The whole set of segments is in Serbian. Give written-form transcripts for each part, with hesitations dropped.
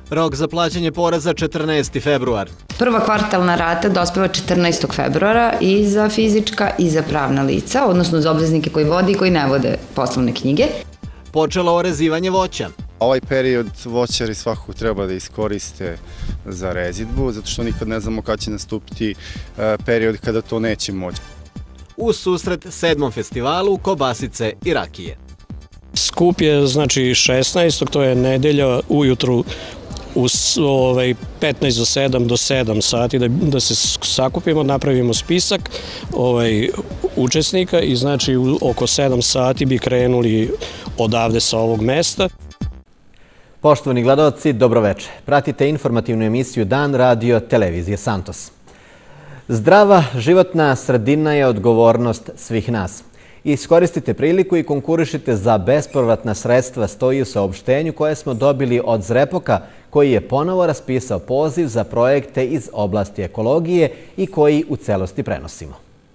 Rok za plaćanje poreza 14. februar. Prva kvartalna rata dospeva 14. februara i za fizička i za pravna lica, odnosno za obveznike koji vode i koji ne vode poslovne knjige. Počelo orezivanje voća. Ovaj period voćari svakako treba da iskoriste za rezidbu, zato što nikad ne znamo kada će nastupiti period kada to neće moći. Uz susret 7. festivalu kobasice i rakije. Skup je znači 16. to je nedelja ujutru u 15 do 7 do 7 sati da se sakupimo, napravimo spisak učesnika i znači oko 7 sati bi krenuli odavde sa ovog mesta. Poštovani gledaoci, dobroveče. Pratite informativnu emisiju Dan radio televizije Santos. Zdrava životna sredina je odgovornost svih nas. Iskoristite priliku i konkurišite za bespovratna sredstva, stoji u saopštenju koje smo dobili od Zrepoka, koji je ponovo raspisao poziv za projekte iz oblasti ekologije i koji u celosti prenosimo.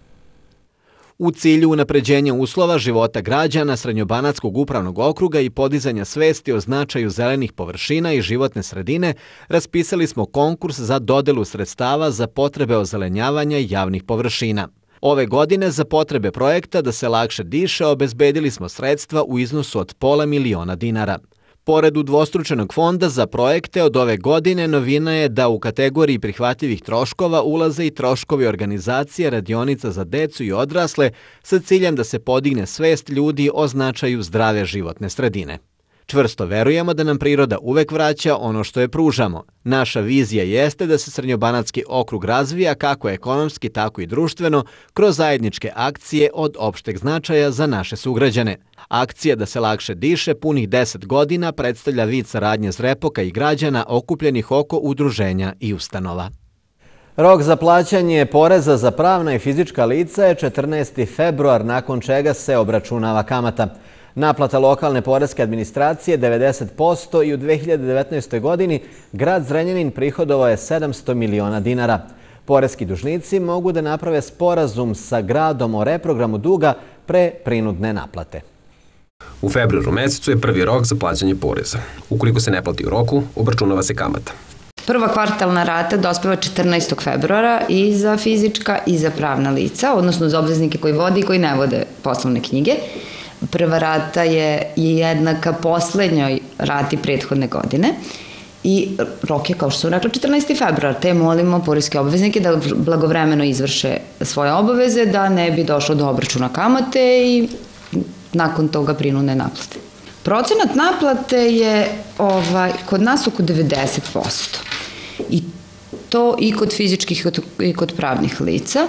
U cilju unapređenja uslova života građana Srednjobanatskog upravnog okruga i podizanja svesti o značaju zelenih površina i životne sredine, raspisali smo konkurs za dodelu sredstava za potrebe ozelenjavanja javnih površina. Ove godine za potrebe projekta Da se lakše diše obezbedili smo sredstva u iznosu od $500.000. Pored udvostručenog fonda za projekte od ove godine, novina je da u kategoriji prihvatljivih troškova ulaze i troškovi organizacije radionica za decu i odrasle sa ciljem da se podigne svest ljudi o značaju zdrave životne sredine. Čvrsto verujemo da nam priroda uvek vraća ono što je pružamo. Naša vizija jeste da se Srednjobanatski okrug razvija kako ekonomski, tako i društveno, kroz zajedničke akcije od opšteg značaja za naše sugrađane. Akcija Da se lakše diše punih 10 godina predstavlja vid saradnje Zrepoka i građana okupljenih oko udruženja i ustanova. Rok za plaćanje poreza za pravna i fizička lica je 14. februar, nakon čega se obračunava kamata. Naplata lokalne poreske administracije 90% i u 2019. godini grad Zrenjanin prihodovao je $700 miliona. Poreski dužnici mogu da naprave sporazum sa gradom o reprogramu duga pre prinudne naplate. U februaru mesecu je prvi rok za plaćanje poreza. Ukoliko se ne plati u roku, obračunava se kamata. Prva kvartalna rata dospeva 14. februara i za fizička i za pravna lica, odnosno za obveznike koji vode i koji ne vode poslovne knjige. Prva rata je jednaka poslednjoj rati prethodne godine i rok je, kao što sam rekla, 14. februar, te molimo poreske obveznike da blagovremeno izvrše svoje obaveze, da ne bi došlo do obračuna kamate i nakon toga prinudne naplate. Procenat naplate je kod nas oko 90%. I to i kod fizičkih i kod pravnih lica,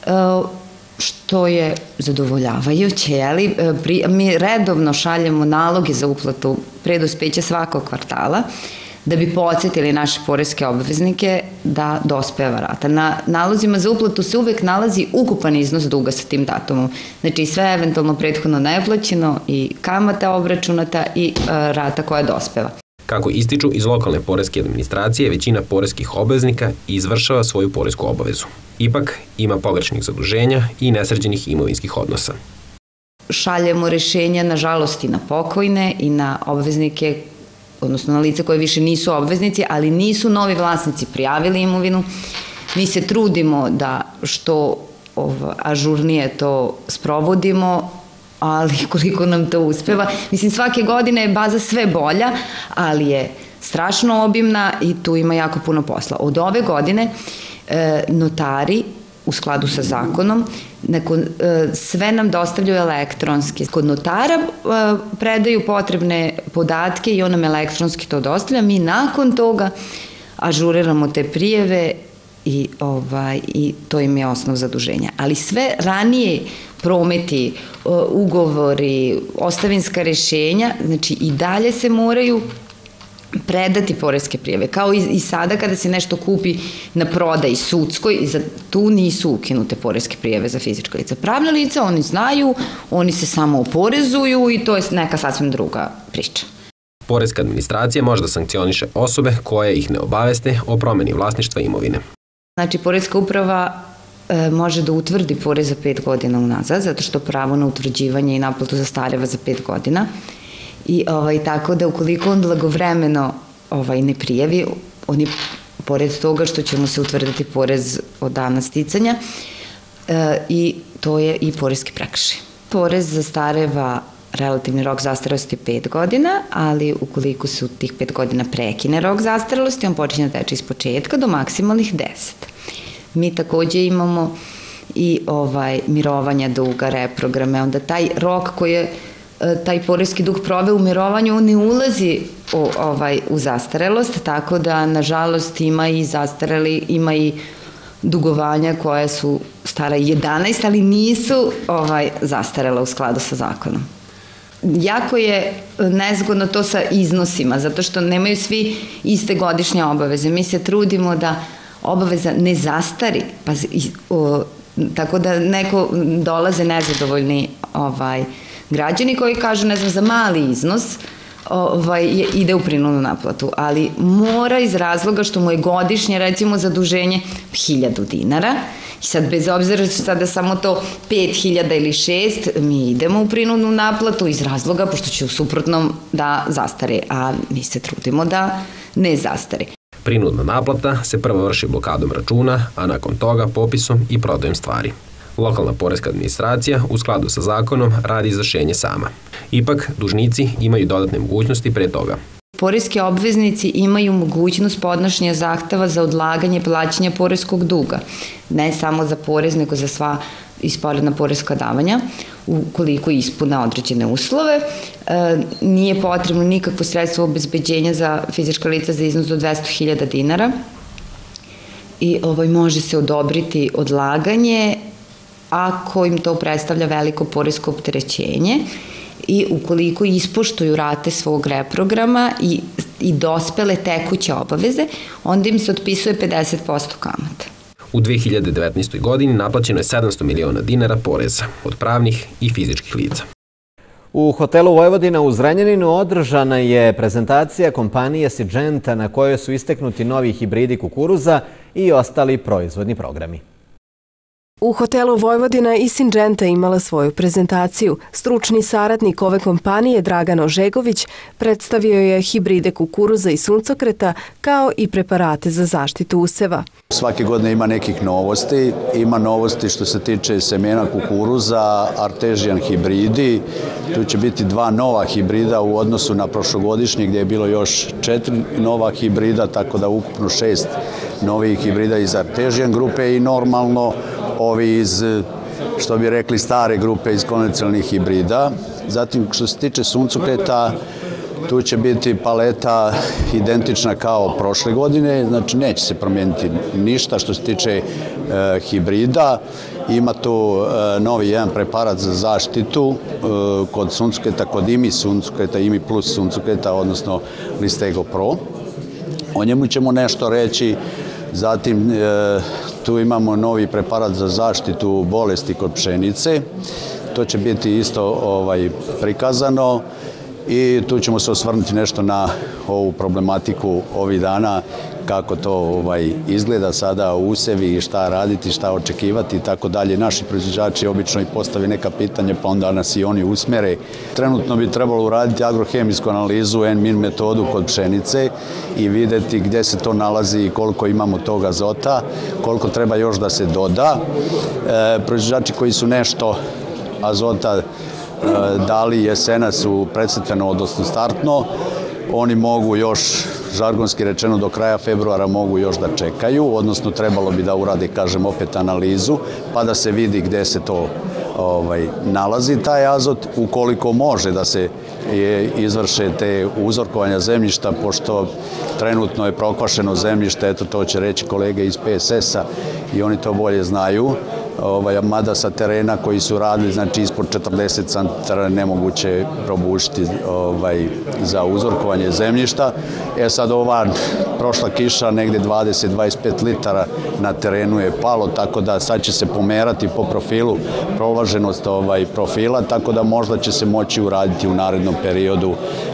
što je zadovoljavajuće. Mi redovno šaljemo naloge za uplatu pre dospeća svakog kvartala da bi podsjetili naše poreske obveznike da dospeva rata. Na nalozima za uplatu se uvek nalazi ukupan iznos duga sa tim datumom. Znači sve eventualno prethodno neplaćeno i kamata obračunata i rata koja dospeva. Kako ističu iz lokalne poreske administracije, većina poreskih obveznika izvršava svoju poresku obavezu. Ipak ima pogrešnih zaduženja i nesređenih imovinskih odnosa. Šaljemo rešenja, nažalost, i na pokojne i na obveznike, odnosno na lice koje više nisu obveznici, ali nisu novi vlasnici prijavili imovinu. Mi se trudimo da što ažurnije to sprovodimo, ali koliko nam to uspeva. Mislim, svake godine je baza sve bolja, ali je strašno obimna i tu ima jako puno posla. Od ove godine notari, u skladu sa zakonom, sve nam dostavljaju elektronski. Kod notara predaju potrebne podatke i on nam elektronski to dostavlja. Mi nakon toga ažuriramo te prijeve i to im je osnov zaduženja. Ali sve ranije prometi, ugovori, ostavinska rešenja, znači i dalje se moraju predati poreske prijave. Kao i sada kada se nešto kupi na prodaji sudskoj, tu nisu ukinute poreske prijave za fizička lica. Pravna lica, oni znaju, oni se samo oporezuju i to je neka sasvim druga priča. Poreska administracija može da sankcioniše osobe koje ih ne obaveste o promeni vlasništva imovine. Znači, poreska uprava može da utvrdi porez za 5 godina unazad, zato što pravo na utvrđivanje i naplatu zastareva za 5 godina. I tako da ukoliko on blagovremeno ne prijavi, oni, pored toga što ćemo se utvrditi porez od dana sticanja, i to je i poreski prekršaj. Porez zastareva, relativni rok zastarelosti je 5 godina, ali ukoliko se u tih 5 godina prekine rok zastarelosti, on počinje da teče iz početka do maksimalnih 10. Mi takođe imamo i mirovanja duga, reprograme, onda taj rok koji je taj poreski dug proveo u mirovanju, on ne ulazi u zastarelost, tako da, nažalost, ima i zastareli, ima i dugovanja koja su stara 11, ali nisu zastarela u skladu sa zakonom. Jako je nezgodno to sa iznosima, zato što nemaju svi iste godišnje obaveze. Mi se trudimo da obaveza ne zastari, tako da neko dolaze nezadovoljni građani koji kažu, ne znam, za mali iznos ide u prinudnu naplatu, ali mora iz razloga što mu je godišnje, recimo, zaduženje 1000 dinara, i sad bez obzira što sada samo to 5000 ili 6, mi idemo u prinudnu naplatu iz razloga pošto će u suprotnom da zastare, a mi se trudimo da ne zastare. Prinudna naplata se prvo vrši blokadom računa, a nakon toga popisom i prodajom stvari. Lokalna poreska administracija u skladu sa zakonom radi izvršenje sama. Ipak, dužnici imaju dodatne mogućnosti pre toga. Poreski obveznici imaju mogućnost podnošenja zahteva za odlaganje plaćanja poreskog duga. Ne samo za porez, nego za sva isporedna poreska davanja, ukoliko ispune određene uslove. Nije potrebno nikakvo sredstvo obezbeđenja za fizička lica za iznos do 200.000 dinara i može se odobriti odlaganje ako im to predstavlja veliko poresko opterećenje i ukoliko ispoštuju rate svog reprograma i dospele tekuće obaveze, onda im se otpisuje 50% kamata. U 2019. godini naplaćeno je 700 miliona dinara poreza od pravnih i fizičkih lica. U hotelu Vojvodina u Zrenjaninu održana je prezentacija kompanije Syngenta na kojoj su isteknuti novi hibridi kukuruza i ostali proizvodni programi. U hotelu Vojvodina i Syngenta imala svoju prezentaciju. Stručni saradnik ove kompanije Dragan Ožegović predstavio je hibride kukuruza i suncokreta kao i preparate za zaštitu useva. Svake godine ima nekih novosti. Ima novosti što se tiče semena kukuruza, Artesian hibridi. Tu će biti 2 nova hibrida u odnosu na prošlogodišnji gdje je bilo još 4 nova hibrida, tako da ukupno 6 novih hibrida iz Artesian grupe i normalno ovi iz, što bi rekli, stare grupe iz konvencionalnih hibrida. Zatim, što se tiče suncokreta, tu će biti paleta identična kao prošle godine, znači neće se promijeniti ništa što se tiče hibrida. Ima tu novi jedan preparat za zaštitu kod suncokreta, kod IMI suncokreta, IMI plus suncokreta, odnosno Listego Pro. O njemu ćemo nešto reći. Zatim, tu imamo novi preparat za zaštitu bolesti kod pšenice. To će biti isto prikazano i tu ćemo se osvrnuti nešto na ovu problematiku ovih dana, kako to izgleda sada u usevi i šta raditi, šta očekivati i tako dalje. Naši proizvođači obično i postave neka pitanja, pa onda nas i oni usmere. Trenutno bi trebalo uraditi agrohemijsku analizu N-min metodu kod pšenice i videti gdje se to nalazi i koliko imamo tog azota, koliko treba još da se doda. Proizvođači koji su nešto azota dali jesenas u predsetveno, odnosno startno, oni mogu još, žargonski rečeno, do kraja februara mogu još da čekaju, odnosno trebalo bi da urade, kažem, opet analizu, pa da se vidi gde se to nalazi taj azot, ukoliko može da se izvrše te uzorkovanja zemljišta, pošto trenutno je prokvašeno zemljište, eto to će reći kolege iz PSS-a i oni to bolje znaju, mada sa terena koji su radili, znači ispod 40 cm nemoguće probušiti za uzorkovanje zemljišta. Sad ova prošla kiša, negde 20-25 litara na terenu je palo, tako da sad će se pomerati po profilu provlaženost profila, tako da možda će se moći uraditi u narednom periodu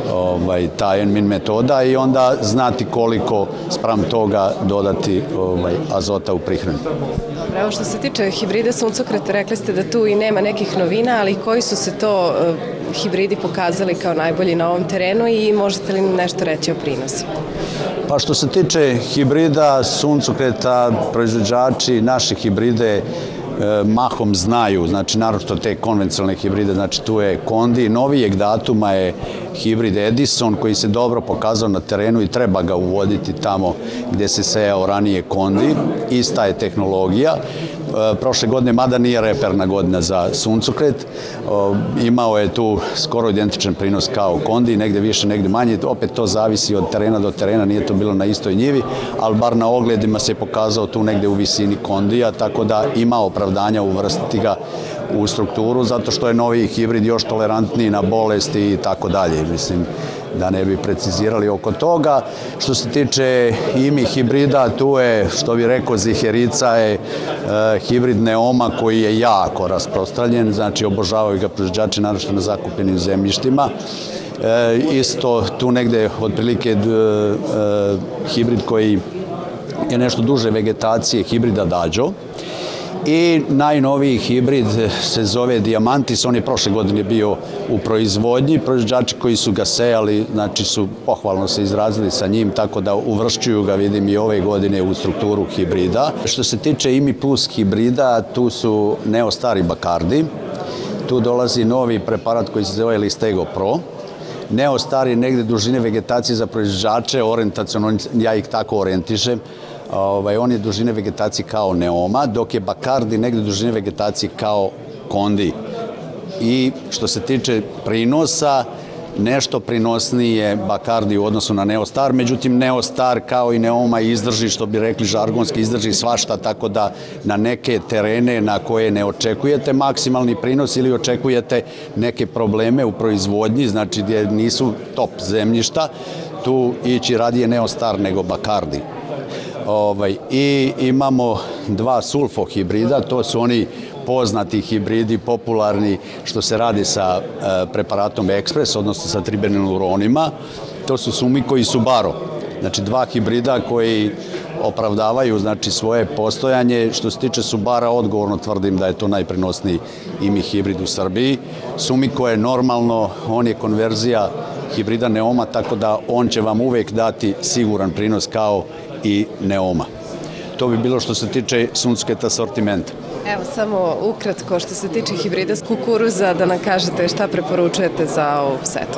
ta N-min metoda i onda znati koliko spram toga dodati azota u prihrani. Evo što se tiče hibrida suncokreta, rekli ste da tu i nema nekih novina, ali koji su se to hibridi pokazali kao najbolji na ovom terenu i možete li nešto reći o prinosima? Pa što se tiče hibrida, suncokreta, proizvođači naše hibride mahom znaju, znači naročito te konvencionalne hibride, znači tu je Kondi, novijeg datuma je hibrid Edison koji se dobro pokazao na terenu i treba ga uvoditi tamo gde se sejao ranije Kondi, ista je tehnologija. Prošle godine, mada nije reperna godina za suncokret, imao je tu skoro identičan prinos kao Kondi, negde više, negde manje, opet to zavisi od terena do terena, nije to bilo na istoj njivi, ali bar na ogledima se pokazao tu negde u visini Kondija, tako da ima opravdanja uvrstiti ga u strukturu, zato što je novi hibrid još tolerantniji na bolesti i tako dalje. Mislim, da ne bi precizirali oko toga. Što se tiče IMI hibrida, tu je, što bi rekao Ziherica, je hibrid Neoma koji je jako rasprostranjen, znači obožavaju ga proizvođači naročito na zakupljenim zemljištima. Isto tu negde otprilike hibrid koji je nešto duže vegetacije, hibrida Dađo. I najnoviji hibrid se zove Diamantis, on je prošle godine bio u proizvodnji, proizvođači koji su ga sejali, znači su pohvalno se izrazili sa njim, tako da uvršćuju ga, vidim, i ove godine u strukturu hibrida. Što se tiče IMI Plus hibrida, tu su neostari Bacardi, tu dolazi novi preparat koji se zove Listego Pro, neostari negde dužine vegetacije za proizvođače, orijentacionalno, ja ih tako orijentišem, on je dužine vegetacije kao Neoma, dok je Bacardi negde dužine vegetacije kao Kondi. I što se tiče prinosa, nešto prinosniji je Bacardi u odnosu na Neostar, međutim Neostar kao i Neoma izdrži, što bi rekli žargonski, izdrži svašta, tako da na neke terene na koje ne očekujete maksimalni prinos ili očekujete neke probleme u proizvodnji, znači gdje nisu top zemljišta, tu ići radije Neostar nego Bacardi. I imamo dva sulfo hibrida, to su oni poznati hibridi, popularni, što se radi sa preparatom Express, odnosno sa tribenuronima. To su Sumiko i Subaru. Znači dva hibrida koji opravdavaju, znači, svoje postojanje. Što se tiče Subara, odgovorno tvrdim da je to najprenosniji IMI hibrid u Srbiji. Sumiko je normalno, on je konverzija hibrida Neoma, tako da on će vam uvek dati siguran prinos kao i Neoma. To bi bilo što se tiče suncokreta sortimenta. Evo, samo ukratko, što se tiče hibrida kukuruza, da nam kažete šta preporučujete za ovu setvu?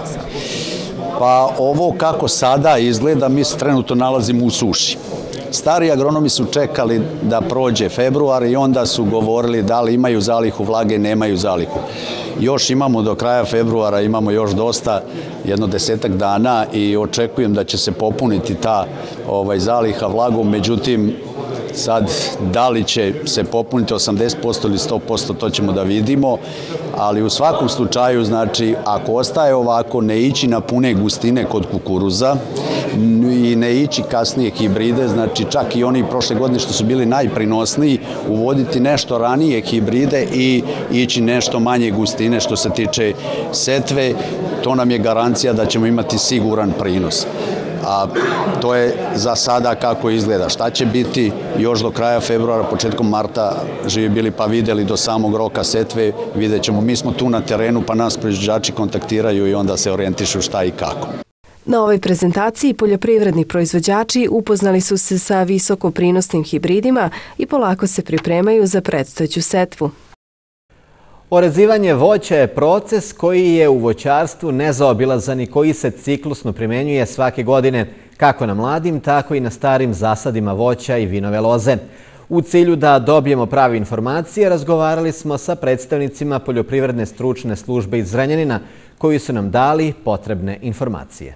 Pa ovo kako sada izgleda, mi se trenutno nalazimo u suši. Stari agronomi su čekali da prođe februar i onda su govorili da li imaju zalihu vlage, nemaju zalihu. Još imamo do kraja februara, imamo još dosta, jedno 10-ak dana i očekujem da će se popuniti ta zaliha vlagom, međutim, sad, da li će se popuniti 80% ili 100%, to ćemo da vidimo, ali u svakom slučaju, znači, ako ostaje ovako, ne ići na pune gustine kod kukuruza i ne ići kasnije hibride, znači čak i oni prošle godine što su bili najprinosniji, uvoditi nešto ranije hibride i ići nešto manje gustine što se tiče setve, to nam je garancija da ćemo imati siguran prinos. A to je za sada kako izgleda. Šta će biti još do kraja februara, početkom marta, živi bili pa videli do samog roka setve, vidjet ćemo. Mi smo tu na terenu pa nas proizvođači kontaktiraju i onda se orijentišu šta i kako. Na ovoj prezentaciji poljoprivredni proizvođači upoznali su se sa visokoprinosnim hibridima i polako se pripremaju za predstojeću setvu. Orezivanje voća je proces koji je u voćarstvu nezaobilazan i koji se ciklusno primenjuje svake godine, kako na mladim, tako i na starim zasadima voća i vinove loze. U cilju da dobijemo prave informacije, razgovarali smo sa predstavnicima Poljoprivredne stručne službe iz Zrenjanina, koji su nam dali potrebne informacije.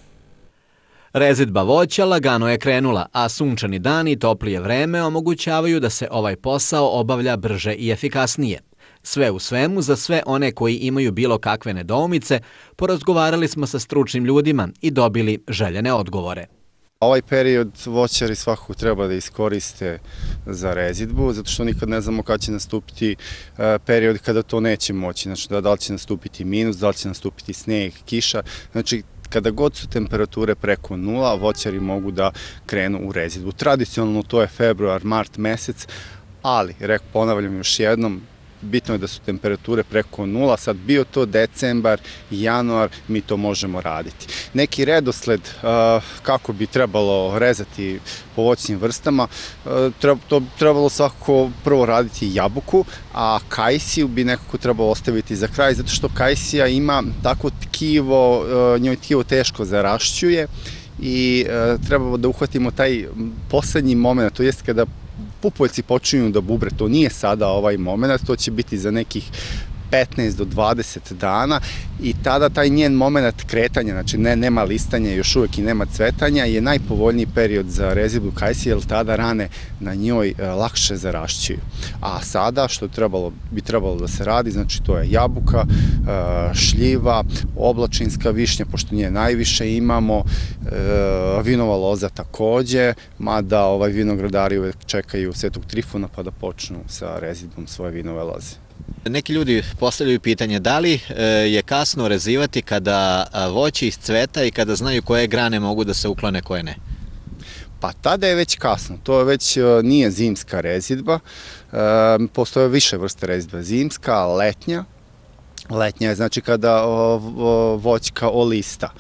Rezidba voća lagano je krenula, a sunčani dani i toplije vreme omogućavaju da se ovaj posao obavlja brže i efikasnije. Sve u svemu, za sve one koji imaju bilo kakve nedoumice, porazgovarali smo sa stručnim ljudima i dobili željene odgovore. Ovaj period voćari svakako treba da iskoriste za rezidbu, zato što nikad ne znamo kada će nastupiti period kada to neće moći. Znači, da li će nastupiti minus, da li će nastupiti sneg, kiša. Znači, kada god su temperature preko 0, voćari mogu da krenu u rezidbu. Tradicionalno to je februar, mart mesec, ali, ponavljam još jednom, bitno je da su temperature preko 0, sad bio to decembar, januar, mi to možemo raditi. Neki redosled kako bi trebalo rezati po voćnim vrstama, to bi trebalo svakako prvo raditi jabuku, a kajsiju bi nekako trebalo ostaviti za kraj, zato što kajsija ima tako tkivo, njoj tkivo teško zarašćuje i trebamo da uhvatimo taj poslednji moment, to jest kada pupoljci počinju da bubre, to nije sada ovaj moment, to će biti za nekih 15 do 20 dana i tada taj njen moment kretanja, znači nema listanja, još uvek i nema cvetanja, je najpovoljniji period za rezidbu kajsije, jer tada rane na njoj lakše zarašćuju. A sada, što bi trebalo da se radi, znači to je jabuka, šljiva, oblačinska višnja, pošto nje najviše imamo, vinova loza takođe, mada vinogradari uvek čekaju Svetog Trifuna pa da počnu sa rezidbom svoje vinove loze. Neki ljudi postavljaju pitanje da li je kasno rezivati kada voće iscveta i kada znaju koje grane mogu da se uklone, koje ne? Pa tada je već kasno, to već nije zimska rezidba, postoje više vrste rezidba, zimska, letnja. Letnja je znači kada voćka olista.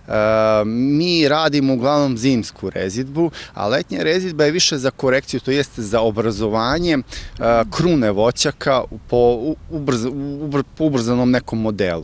Mi radimo uglavnom zimsku rezidbu, a letnja rezidba je više za korekciju, to jeste za obrazovanje krune voćaka po ubrzanom nekom modelu.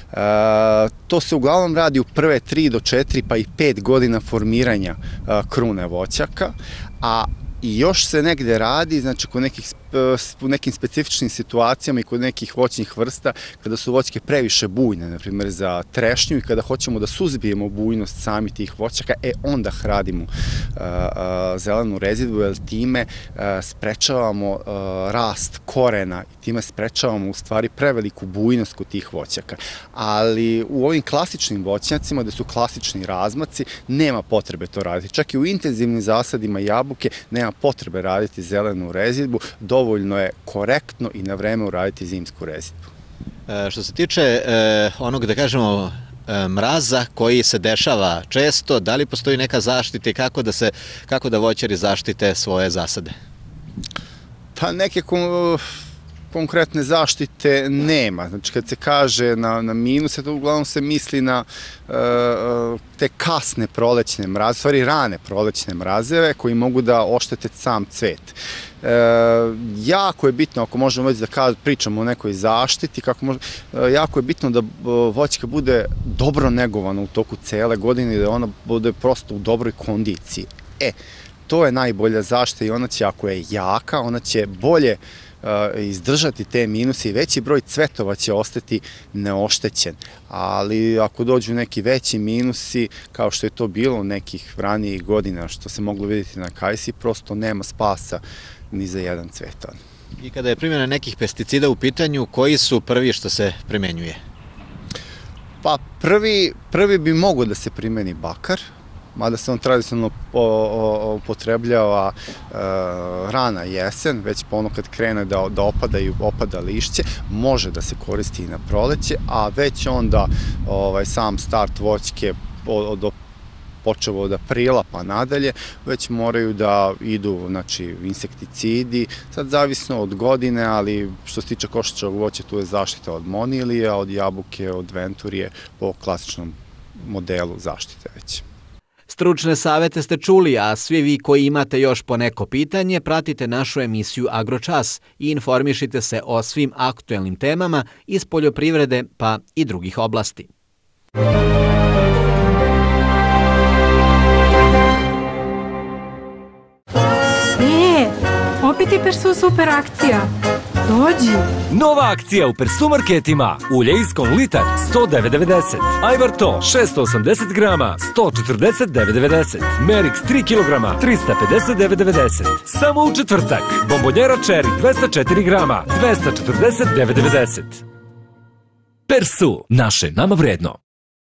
To se uglavnom radi u prve 3 do 4 pa i 5 godina formiranja krune voćaka, a i još se negde radi, znači u nekim specifičnim situacijama i kod nekih voćnih vrsta, kada su voćke previše bujne, na primjer za trešnju, i kada hoćemo da suzbijemo bujnost sami tih voćaka, onda radimo zelenu rezidbu, jer time sprečavamo rast korena i time sprečavamo u stvari preveliku bujnost kod tih voćaka. Ali u ovim klasičnim voćnjacima, gde su klasični razmaci, nema potrebe to raditi. Čak i u intenzivnim zasadima jabuke nema potrebe raditi zelenu rezidbu, dovoljno je korektno i na vreme uraditi zimsku rezidbu. Što se tiče onog, da kažemo, mraza koji se dešava često, da li postoji neka zaštita i kako da voćari zaštite svoje zasade? Pa neke konkretne zaštite nema. Znači, kad se kaže na minuse, to uglavnom se misli na te kasne prolećne mraze, stvari rane prolećne mrazeve koji mogu da oštete sam cvet. Jako je bitno, ako možemo već da pričamo o nekoj zaštiti, jako je bitno da voćka bude dobro negovana u toku cele godine i da ona bude prosto u dobroj kondiciji. To je najbolja zaštita i ona će, ako je jaka, ona će bolje izdržati te minuse i veći broj cvetova će ostati neoštećen. Ali ako dođu neki veći minusi, kao što je to bilo nekih ranijih godina, što se moglo vidjeti na kajsi, prosto nema spasa ni za jedan cvet. I kada je primjena nekih pesticida u pitanju, koji su prvi što se primenjuje? Pa prvi bi mogao da se primeni bakar, mada se on tradicionalno upotrebljava rana jesen, već ono kad krene da opada lišće, može da se koristi i na proleće, a već onda sam start voćke počevo od aprila pa nadalje, već moraju da idu, znači, insekticidi, sad zavisno od godine, ali što se tiče košačevog voća, tu je zaštita od monilija, od jabuke, od venturije, po klasičnom modelu zaštite već. Stručne savete ste čuli, a svi vi koji imate još po neko pitanje, pratite našu emisiju Agročas i informišite se o svim aktuelnim temama iz poljoprivrede pa i drugih oblasti. Opet je Persu super akcija. Dođi. Nova akcija u Persu marketima. Ulje Iskon litar 109,90. Ajvar to 680 grama 149,90. Merix 3 kg 359,90. Samo u četvrtak. Bombonjera Cherry 204 grama 249,90. Persu. Naše nama vredno.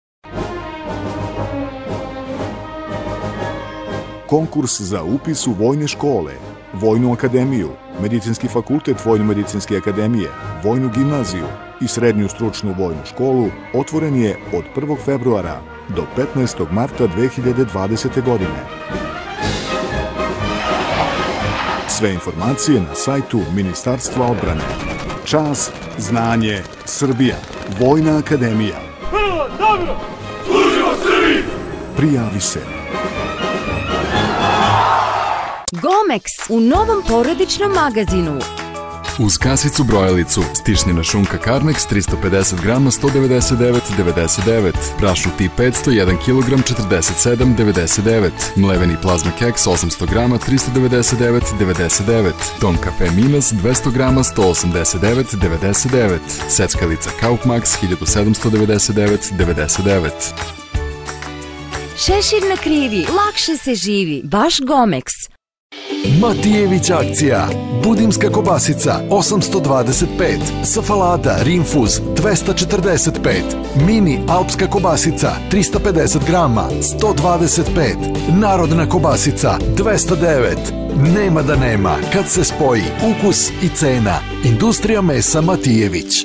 Konkurs za upis u vojne škole, Vojnu akademiju, Medicinski fakultet Vojno-medicinske akademije, Vojnu gimnaziju i Srednju stručnu vojnu školu otvoren je od 1. februara do 15. marta 2020. godine. Sve informacije na sajtu Ministarstva odbrane. Čast, znanje, Srbija. Vojna akademija. Prvo, dobro! Služimo Srbiji! Prijavi se. Gomex u novom porodičnom magazinu. Uz kasicu brojalicu, stišnjena šunka Carnex 350 grama 199,99, prašnu tip 500 1 kg 47,99, mleveni plazma keks 800 grama 399,99, Tom kafe Minas 200 grama 189,99, seckalica Kaupmax 1799,99. Šešir na krivi, lakše se živi, baš Gomex. Matijević akcija. Budimska kobasica 825, Safalada Rimfuz 245, Mini Alpska kobasica 350 grama 125, Narodna kobasica 209. Nema da nema kad se spoji ukus i cena. Industrija mesa Matijević.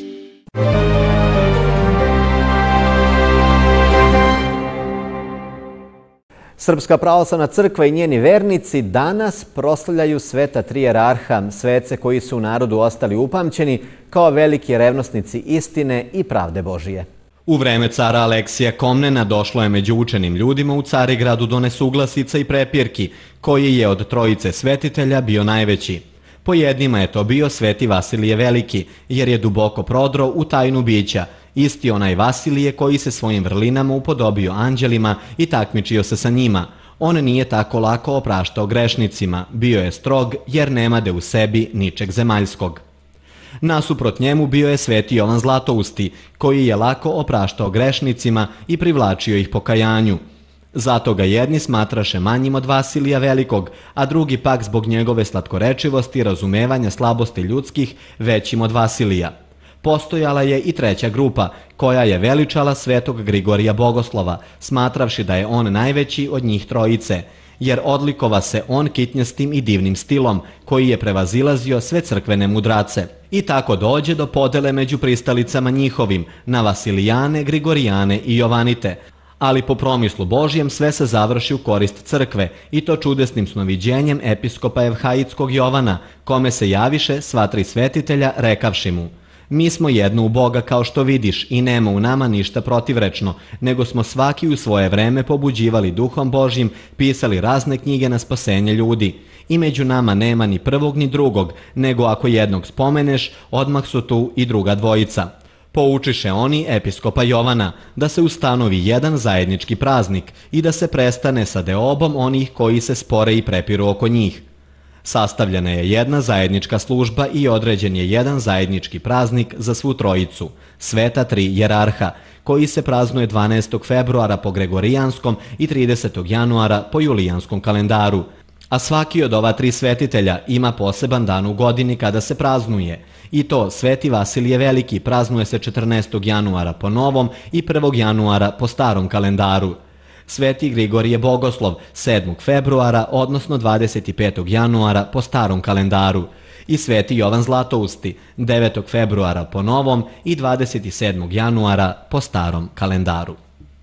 Srpska pravoslavna crkva i njeni vernici danas proslavljaju sveta tri jerarha, svece koji su u narodu ostali upamćeni kao veliki revnosnici istine i pravde Božije. U vreme cara Aleksija Komnena došlo je među učenim ljudima u Carigradu do nesuglasica i prepirki, koji je od trojice svetitelja bio najveći. Po jednima je to bio sveti Vasilije Veliki, jer je duboko prodro u tajnu bića, isti onaj Vasilije koji se svojim vrlinama upodobio anđelima i takmičio se sa njima. On nije tako lako opraštao grešnicima, bio je strog jer nemade u sebi ničeg zemaljskog. Nasuprot njemu bio je sveti Jovan Zlatousti, koji je lako opraštao grešnicima i privlačio ih pokajanju. Zato ga jedni smatraše manjim od Vasilija Velikog, a drugi pak zbog njegove slatkorečivosti i razumevanja slabosti ljudskih većim od Vasilija. Postojala je i treća grupa, koja je veličala svetog Grigorija Bogoslova, smatravši da je on najveći od njih trojice, jer odlikova se on kitnjastim i divnim stilom, koji je prevazilazio sve crkvene mudrace. I tako dođe do podele među pristalicama njihovim, na Vasilijane, Grigorijane i Jovanite, ali po promislu Božjem sve se završi u korist crkve i to čudesnim snoviđenjem episkopa Evhaidskog Jovana, kome se javiše sva tri svetitelja rekavši mu: mi smo jedno u Boga kao što vidiš i nema u nama ništa protivrečno, nego smo svaki u svoje vreme pobuđivali duhom Božjim, pisali razne knjige na spasenje ljudi. I među nama nema ni prvog ni drugog, nego ako jednog spomeneš, odmah su tu i druga dvojica. Poučiše oni episkopa Jovana da se ustanovi jedan zajednički praznik i da se prestane sa deobom onih koji se spore i prepiru oko njih. Sastavljena je jedna zajednička služba i određen je jedan zajednički praznik za svu trojicu, sveta tri jerarha, koji se praznuje 12. februara po Gregorijanskom i 30. januara po Julijanskom kalendaru. A svaki od ova tri svetitelja ima poseban dan u godini kada se praznuje. I to sveti Vasilije Veliki praznuje se 14. januara po novom i 1. januara po starom kalendaru. Sveti Grigorije Bogoslov 7. februara, odnosno 25. januara po starom kalendaru. I sveti Jovan Zlatousti 9. februara po novom i 27. januara po starom kalendaru.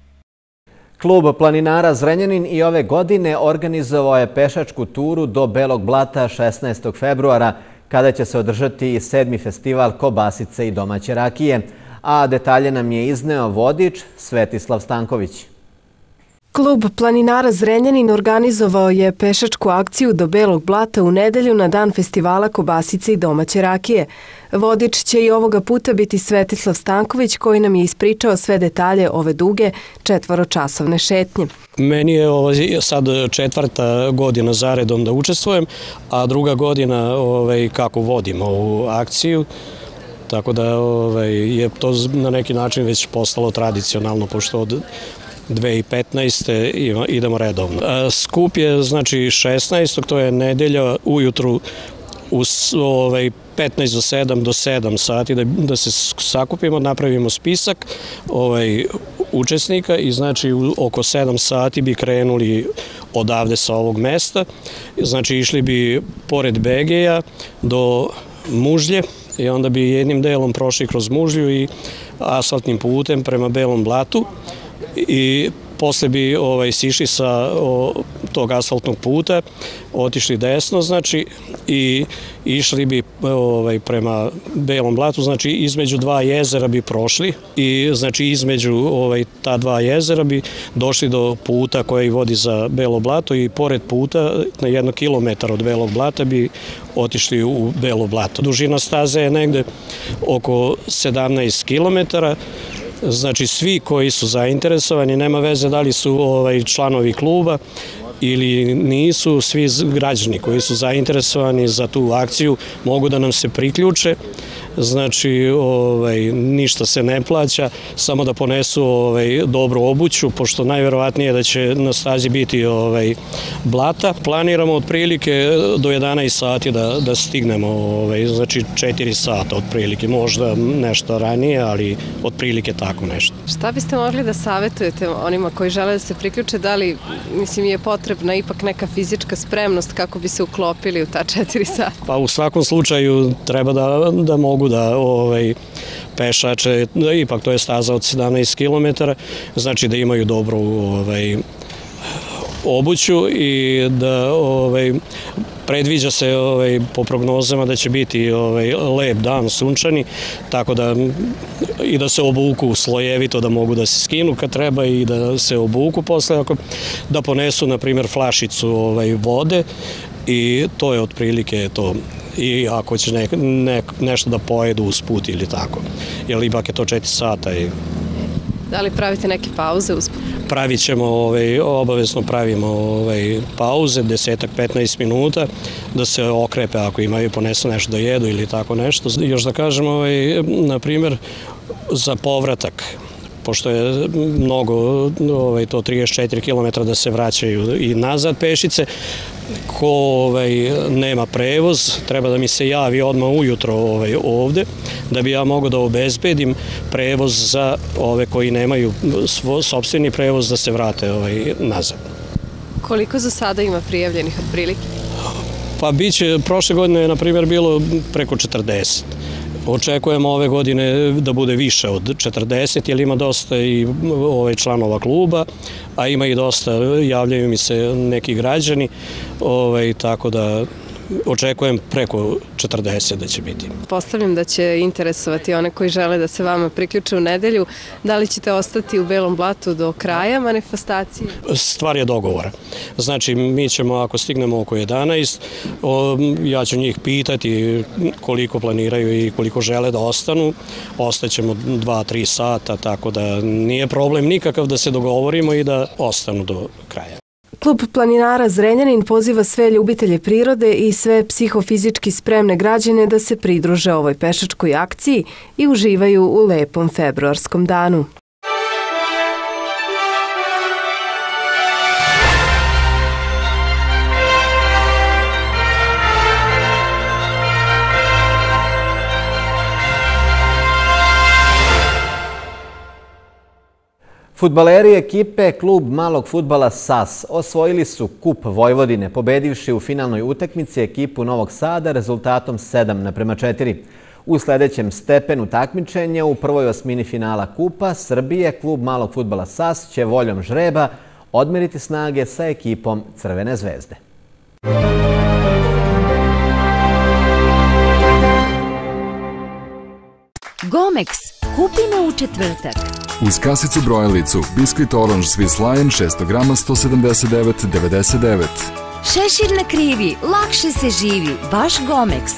Klub planinara Zrenjanin i ove godine organizovao je pešačku turu do Belog Blata 16. februara, kada će se održati 7. festival kobasice i domaće rakije, a detalje nam je izneo vodič Svetislav Stanković. Klub planinara Zrenjanin organizovao je pešačku akciju do Belog Blata u nedelju na dan festivala kobasice i domaće rakije. Vodič će i ovoga puta biti Svetislav Stanković, koji nam je ispričao sve detalje ove duge 4-časovne šetnje. Meni je sad 4. godina zaredom da učestvujem, a druga godina kako vodimo ovu akciju. Tako da je to na neki način već postalo tradicionalno, pošto od 2015. idemo redovno. Skup je znači 16. to je nedelja ujutru u 15 do 7 do 7 sati da se sakupimo, napravimo spisak učesnika i znači oko 7 sati bi krenuli odavde sa ovog mesta. Znači išli bi pored Begeja do Mužlje i onda bi jednim delom prošli kroz Mužlju i asfaltnim putem prema Belom Blatu i posle bi sišli sa tog asfaltnog puta, otišli desno, znači, i išli bi prema Belom blatu, znači između dva jezera bi prošli i znači između ta dva jezera bi došli do puta koji vodi za Belo blato i pored puta na 1 kilometar od Belog blata bi otišli u Belo blato. Dužina staze je negde oko 17 kilometara. Znači svi koji su zainteresovani, nema veze da li su članovi kluba ili nisu, svi građani koji su zainteresovani za tu akciju mogu da nam se priključe. Znači ništa se ne plaća, samo da ponesu dobru obuću, pošto najverovatnije da će na stazi biti blata. Planiramo otprilike do 11 sati da stignemo, znači 4 sata otprilike, možda nešto ranije, ali otprilike tako nešto. Šta biste mogli da savjetujete onima koji žele da se priključe, da li je potrebna ipak neka fizička spremnost kako bi se uklopili u ta 4 sata? Pa u svakom slučaju treba da mogu da pešače, ipak to je staza od 17 km, znači da imaju dobru obuću i da predviđa se po prognozama da će biti lep dan, sunčani, tako da i da se obuku slojevito, da mogu da se skinu kad treba i da se obuku posle, da ponesu na primjer flašicu vode i to je otprilike to. I ako će nešto da pojedu uz put ili tako, jer ipak je to 4 sata. Da li pravite neke pauze uz put? Pravit ćemo, obavezno pravimo pauze, 10-15 minuta, da se okrepe ako imaju, ponesu nešto da jedu ili tako nešto. Još da kažem, na primjer, za povratak, pošto je mnogo, to 34 km da se vraćaju i nazad pešice, ko nema prevoz, treba da mi se javi odmah ujutro ovde, da bi ja mogao da obezbedim prevoz za ove koji nemaju sopstveni prevoz da se vrate nazad. Koliko za sada ima prijavljenih otprilike? Pa biće, prošle godine je na primjer bilo preko 40. Očekujemo ove godine da bude više od 40, jer ima dosta i članova kluba, a ima i dosta, javljaju mi se neki građani, tako da očekujem preko 40 da će biti. Postavljam da će interesovati one koji žele da se vama priključe u nedelju. Da li ćete ostati u Belom blatu do kraja manifestacije? Stvar je dogovora. Znači, mi ćemo, ako stignemo oko 11, ja ću njih pitati koliko planiraju i koliko žele da ostanu. Ostaćemo 2-3 sata, tako da nije problem nikakav da se dogovorimo i da ostanu do kraja. Klub planinara Zrenjanin poziva sve ljubitelje prirode i sve psihofizički spremne građane da se pridruže ovoj pešačkoj akciji i uživaju u lepom februarskom danu. Fudbaleri ekipe Klub malog fudbala SAS osvojili su Kup Vojvodine, pobedivši u finalnoj utakmici ekipu Novog Sada rezultatom 7:4. U sljedećem stepenu takmičenja u prvoj osmini finala Kupa Srbije Klub malog fudbala SAS će voljom žreba odmeriti snage sa ekipom Crvene zvezde. Gomex. Kupimo u četvrtak. Uz kasicu brojalicu, biskvit Orange Swiss Lion 600 grama 179,99. Šešir na krivi, lakše se živi, baš Gomex.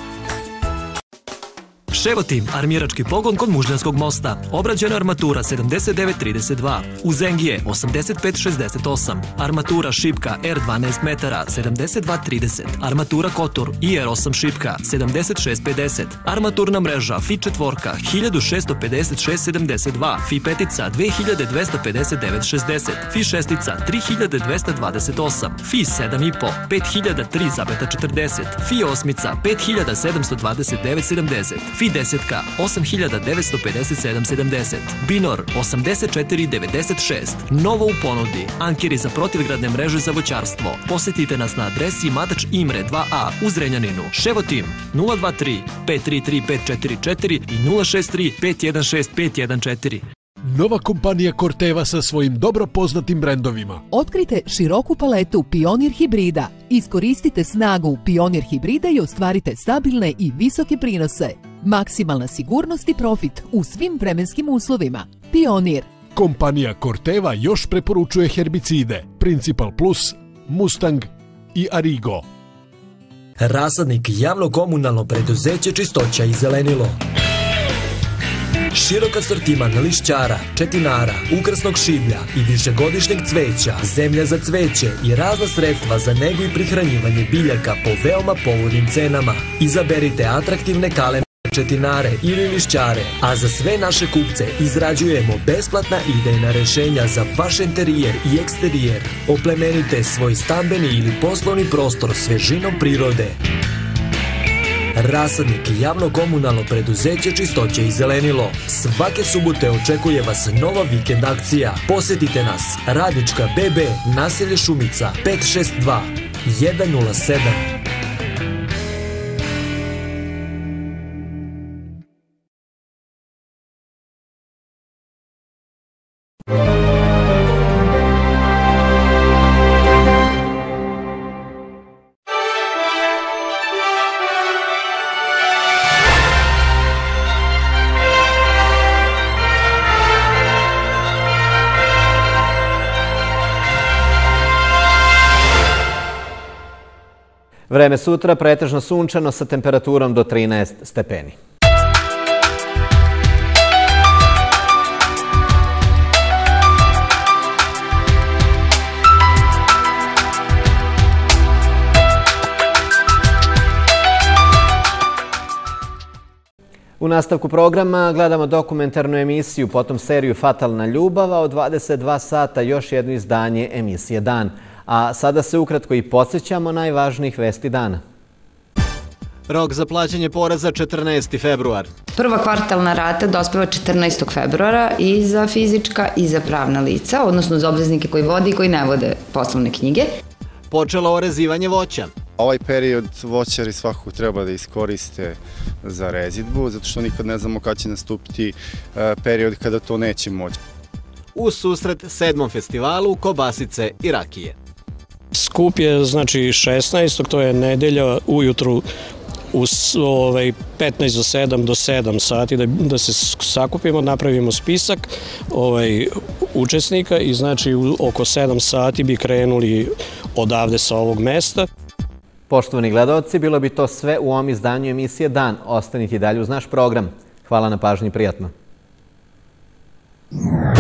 Ševotim, armirački pogon kod Mužljanskog mosta. Obrađena armatura 7932. Uzengije 8568. Armatura šipka R12 metara 7230. Armatura Kotor IR8 šipka 7650. Armaturna mreža FI četvorka 165672. FI petica 225960. FI šestica 3228. FI 7,5 5003,40. FI osmica 5729,70. FI desetka 8957,70. Binor 8496. Novo u ponudi. Ankeri za protivgradne mreže za voćarstvo. Posjetite nas na adresi Madač Imre 2A u Zrenjaninu. Ševotim 023 533 544 i 063 516 514. Nova kompanija Corteva sa svojim dobro poznatim brendovima. Otkrite široku paletu Pionir hibrida. Iskoristite snagu Pionir hibrida i ostvarite stabilne i visoke prinose. Maksimalna sigurnost i profit u svim vremenskim uslovima. Pionir. Kompanija Corteva još preporučuje herbicide Principal Plus, Mustang i Arigo. Rasadnik javno-komunalno preduzeće Čistoća i zelenilo. Širok asortiman lišćara, četinara, ukrasnog šiblja i višegodišnjeg cveća, zemlja za cveće i razna sredstva za negu i prihranjivanje biljaka po veoma povoljnim cenama. Izaberite atraktivne kalene četinare ili lišćare, a za sve naše kupce izrađujemo besplatna idejna rešenja za vaš interijer i eksterijer. Oplemenite svoj stambeni ili poslovni prostor svežinom prirode. Rasadnik javno-komunalno preduzeće Čistoće i zelenilo. Svake subote očekuje vas nova vikend akcija. Posetite nas. Radnička BB, naselje Šumica, 562 107. Vreme sutra pretežno sunčano sa temperaturom do 13 stepeni. U nastavku programa gledamo dokumentarnu emisiju, potom seriju Fatalna ljubav, a od 22 sata još jedno izdanje emisije Dan. A sada se ukratko i podsjećamo najvažnijih vesti dana. Rok za plaćanje poreza 14. februar. Prva kvartalna rata dospeva 14. februara i za fizička i za pravna lica, odnosno za obveznike koji vode i koji ne vode poslovne knjige. Počelo orezivanje voća. Ovaj period voćari svakako treba da iskoriste za rezidbu, zato što nikad ne znamo kada će nastupiti period kada to neće moći. U susret 7. festivalu Kobasice i rakije. Skup je znači 16. to je nedelja ujutru u 15 do 7 do 7 sati da se sakupimo, napravimo spisak učesnika i znači oko 7 sati bi krenuli odavde sa ovog mesta. Poštovani gledalci, bilo bi to sve u ovom izdanju emisije Dan. Ostanite dalje uz naš program. Hvala na pažnji, prijatno.